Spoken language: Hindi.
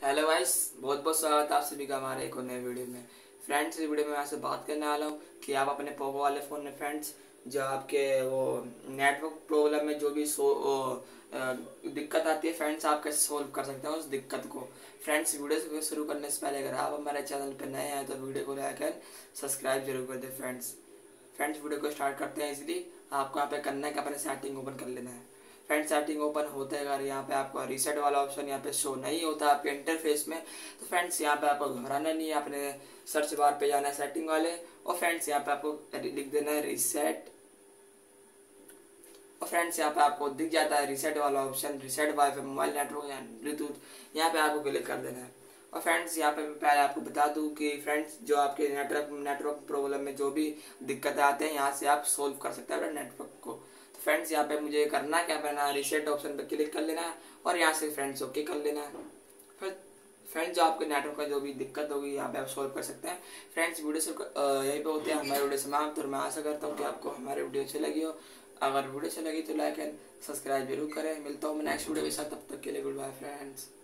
हेलो गाइस, बहुत बहुत स्वागत है आप सभी का हमारे एक और नए वीडियो में। फ्रेंड्स, इस वीडियो में मैं आपसे बात करने वाला हूँ कि आप अपने पोको वाले फ़ोन में फ्रेंड्स जो आपके वो नेटवर्क प्रॉब्लम में जो भी दिक्कत आती है फ्रेंड्स, आप कैसे सोल्व कर सकते हैं उस दिक्कत को। फ्रेंड्स, वीडियो से शुरू करने से पहले अगर आप हमारे चैनल पर नए हैं तो वीडियो को लाइक एंड सब्सक्राइब जरूर कर दें। फ्रेंड्स वीडियो को स्टार्ट करते हैं। इसलिए आपको यहाँ पे करना है कि अपने सेटिंग ओपन कर लेना है। फ्रेंड सेटिंग ओपन होते हैं अगर यहाँ पे आपको रीसेट वाला ऑप्शन यहाँ पे शो नहीं होता आपके इंटरफेस में, तो फ्रेंड्स यहाँ पे आपको घबराना नहीं है। अपने सर्च बार पे जाना है सेटिंग वाले, और फ्रेंड्स यहाँ पे आपको लिख देना है रीसेट। और फ्रेंड्स यहाँ पे आपको दिख जाता है रीसेट वाला option, reset wifi mobile network या ब्लूटूथ, यहाँ पे आपको क्लिक कर देना है। और फ्रेंड्स यहाँ पे मैं पहले आपको बता दूं कि फ्रेंड्स जो आपके नेटवर्क प्रॉब्लम में जो भी दिक्कतें आते हैं यहाँ से आप सोल्व कर सकते हैं अपने नेटवर्क को। तो फ्रेंड्स यहाँ पे मुझे करना क्या करना, रीसेट ऑप्शन पे क्लिक कर लेना है और यहाँ से फ्रेंड्स ओके कर लेना है। फिर फ्रेंड्स जो आपके नेटवर्क का जो भी दिक्कत होगी यहाँ पे आप सोल्व कर सकते हैं। फ्रेंड्स वीडियो से यही पे होते हैं हमारे वीडियो समाप्त, और मैं आशा करता हूँ कि आपको हमारे वीडियो अच्छी लगी हो। अगर वीडियो अच्छी लगी तो लाइक एंड सब्सक्राइब जरूर करें। मिलता हूँ मैं नेक्स्ट वीडियो के साथ, तब तक के लिए गुड बाय फ्रेंड्स।